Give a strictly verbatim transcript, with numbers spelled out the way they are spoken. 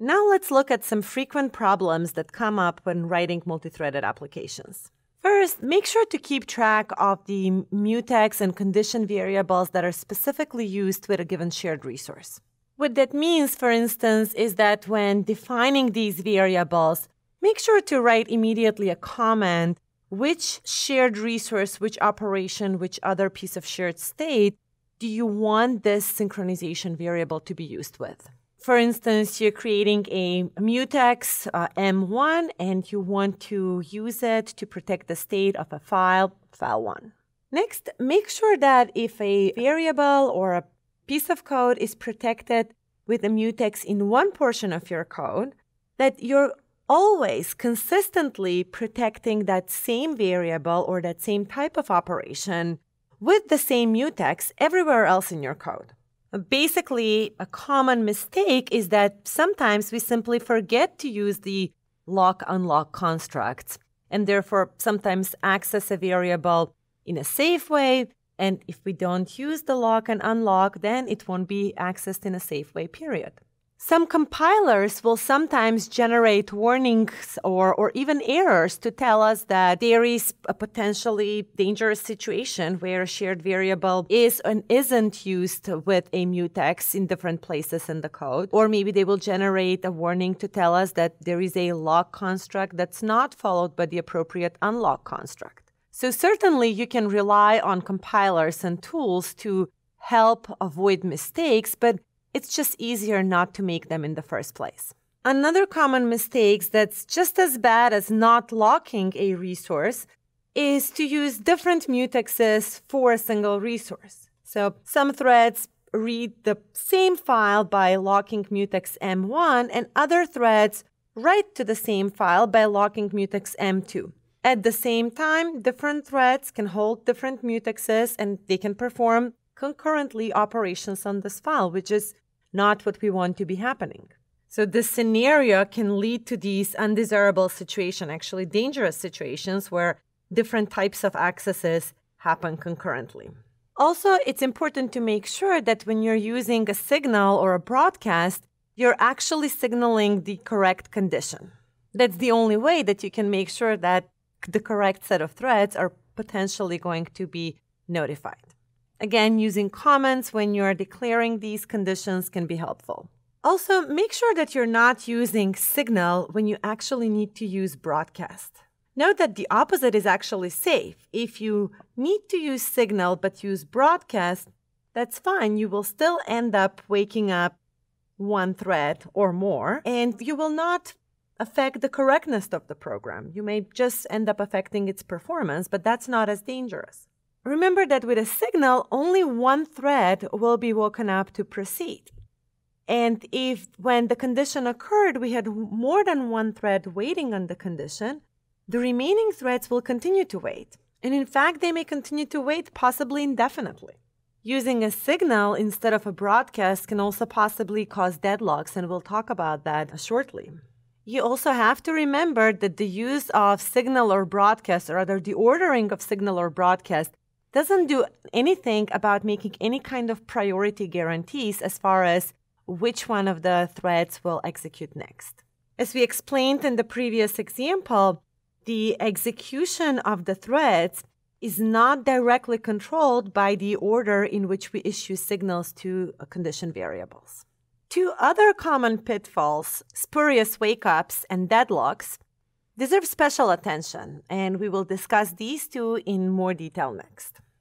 Now let's look at some frequent problems that come up when writing multi-threaded applications. First, make sure to keep track of the mutex and condition variables that are specifically used with a given shared resource. What that means, for instance, is that when defining these variables, make sure to write immediately a comment which shared resource, which operation, which other piece of shared state do you want this synchronization variable to be used with. For instance, you're creating a mutex uh, M one and you want to use it to protect the state of a file, file one. Next, make sure that if a variable or a piece of code is protected with a mutex in one portion of your code, that you're always consistently protecting that same variable or that same type of operation with the same mutex everywhere else in your code. Basically, a common mistake is that sometimes we simply forget to use the lock-unlock constructs and therefore sometimes access a variable in a safe way. And if we don't use the lock and unlock, then it won't be accessed in a safe way, period. Some compilers will sometimes generate warnings or, or even errors to tell us that there is a potentially dangerous situation where a shared variable is and isn't used with a mutex in different places in the code. Or maybe they will generate a warning to tell us that there is a lock construct that's not followed by the appropriate unlock construct. So certainly you can rely on compilers and tools to help avoid mistakes, but it's just easier not to make them in the first place. Another common mistake that's just as bad as not locking a resource is to use different mutexes for a single resource. So some threads read the same file by locking mutex M one, and other threads write to the same file by locking mutex M two. At the same time, different threads can hold different mutexes and they can perform concurrently operations on this file, which is not what we want to be happening. So this scenario can lead to these undesirable situations, actually dangerous situations, where different types of accesses happen concurrently. Also, it's important to make sure that when you're using a signal or a broadcast, you're actually signaling the correct condition. That's the only way that you can make sure that the correct set of threads are potentially going to be notified. Again, using comments when you're declaring these conditions can be helpful. Also, make sure that you're not using signal when you actually need to use broadcast. Note that the opposite is actually safe. If you need to use signal but use broadcast, that's fine. You will still end up waking up one thread or more, and you will not affect the correctness of the program. You may just end up affecting its performance, but that's not as dangerous. Remember that with a signal, only one thread will be woken up to proceed. And if when the condition occurred, we had more than one thread waiting on the condition, the remaining threads will continue to wait. And in fact, they may continue to wait possibly indefinitely. Using a signal instead of a broadcast can also possibly cause deadlocks, and we'll talk about that shortly. You also have to remember that the use of signal or broadcast, or rather the ordering of signal or broadcast, doesn't do anything about making any kind of priority guarantees as far as which one of the threads will execute next. As we explained in the previous example, the execution of the threads is not directly controlled by the order in which we issue signals to condition variables. Two other common pitfalls, spurious wake-ups and deadlocks, deserve special attention, and we will discuss these two in more detail next.